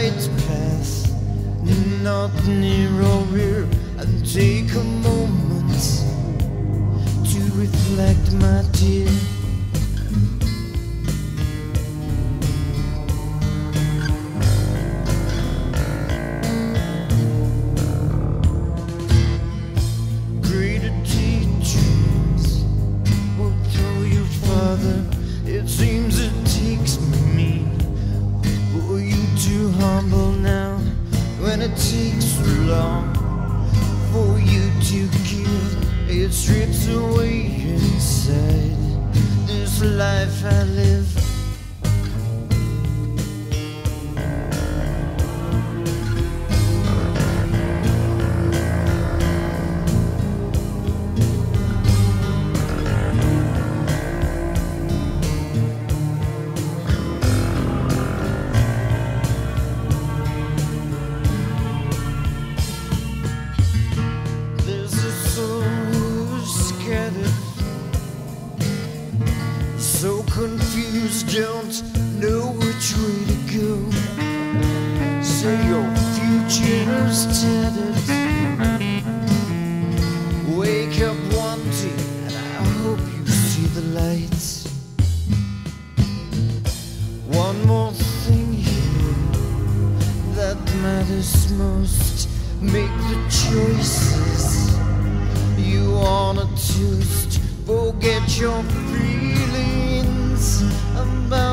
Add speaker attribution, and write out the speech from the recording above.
Speaker 1: right path, not near or rear, and take a moment to reflect, my dear. Greater teachings will tell your father. It seems it takes me for you to humble now, when it takes so long for you to give. It strips away inside this life I live. So confused, don't know which way to go. Say your future's tattered. Wake up one day and I hope you see the light. One more thing here that matters most. Make the choices you wanna toast. Forget your feelings about